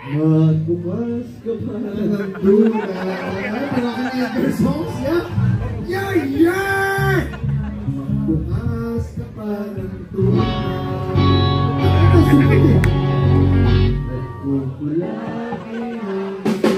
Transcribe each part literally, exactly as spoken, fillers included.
Magbukas ka pa ng tuna. Parang Edgar songs, yeah? Yeah, yeah! Magbukas ka pa ng tuna. Ano sumunod eh? Nagkukulaki ng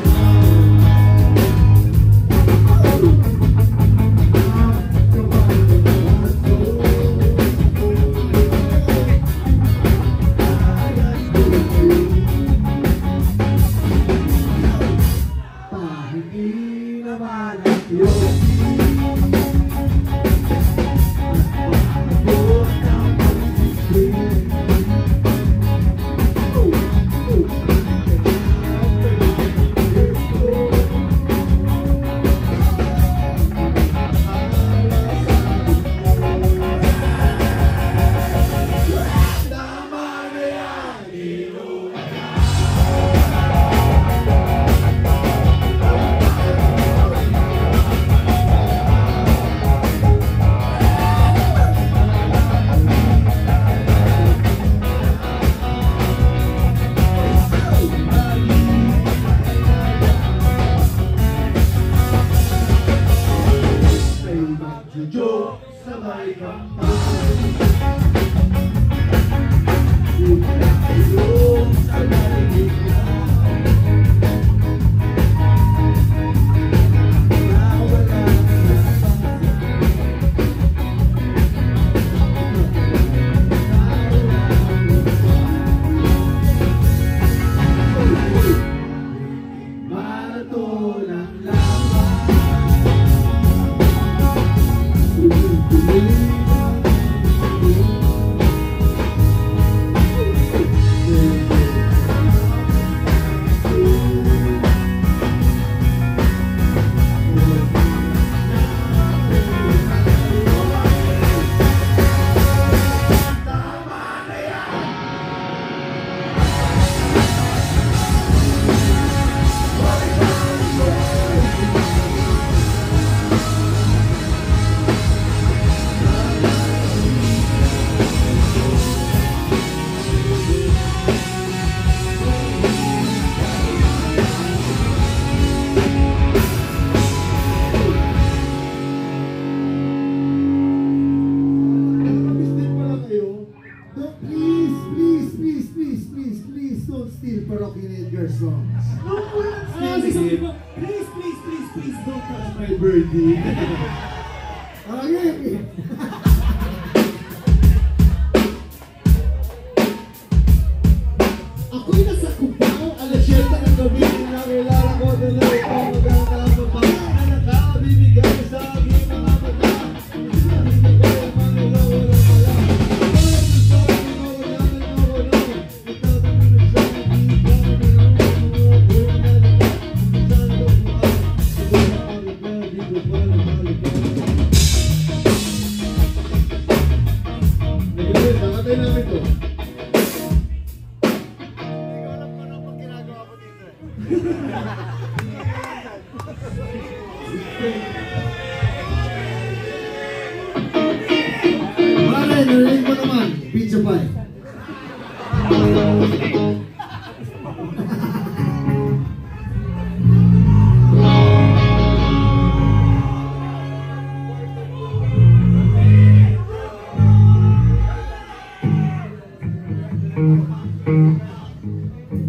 please, please, please, please don't touch my birdie. Okay. Ako'y nasa Cubao, alas siyete ng gabi. Nakilala ko doon na ito magandang mapa na nakabibigay sa aking mga mata. Hindi ko yung mga lawala pala. Kaya gusto ko yung mga naman ako no. Itatanong na siya, hindi ka naman nakatay namin to. Hindi ko alam kung ano pag ginagawa ko dito eh. Mare, narinig mo naman, pizza pie.